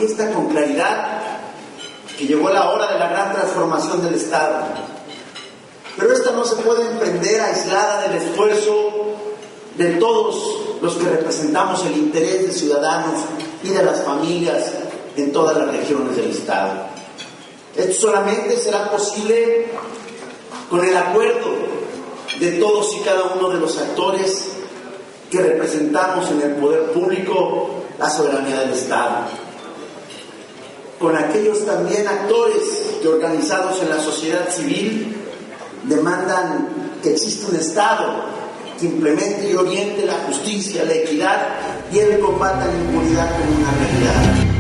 manifiesta con claridad que llegó la hora de la gran transformación del Estado. Pero esta no se puede emprender aislada del esfuerzo de todos los que representamos el interés de ciudadanos y de las familias en todas las regiones del Estado. Esto solamente será posible con el acuerdo de todos y cada uno de los actores que representamos en el poder público la soberanía del Estado, con aquellos también actores que, organizados en la sociedad civil, demandan que exista un Estado que implemente y oriente la justicia, la equidad y el combate a la impunidad como una realidad.